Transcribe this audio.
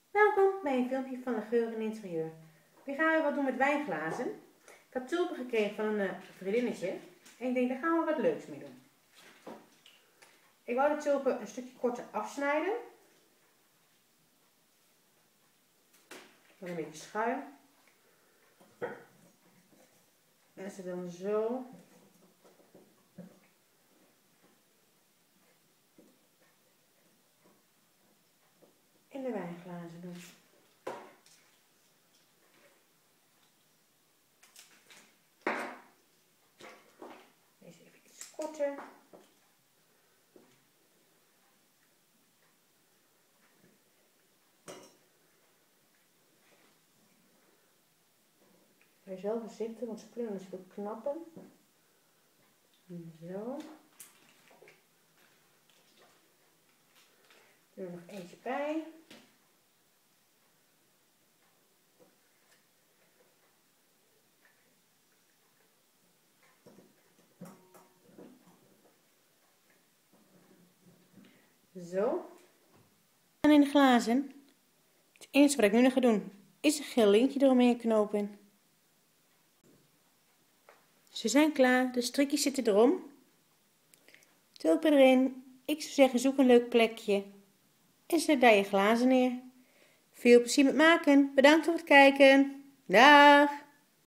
Welkom bij een filmpje van de Geur in Interieur. We gaan weer wat doen met wijnglazen. Ik had tulpen gekregen van een vriendinnetje en ik denk, daar gaan we wat leuks mee doen. Ik wou de tulpen een stukje korter afsnijden. Dan een beetje schuin. En ze dan zo in de wijnglazen doen. Deze even iets korter. Wees wel voorzichtig, want ze kunnen natuurlijk knappen. Zo. Doe er nog eentje bij. Zo. En in de glazen. Het eerste wat ik nu nog ga doen is een geel lintje eromheen knopen. Ze zijn klaar, de strikjes zitten erom. Tulpen erin. Ik zou zeggen, zoek een leuk plekje en zet daar je glazen neer. Veel plezier met maken. Bedankt voor het kijken. Dag!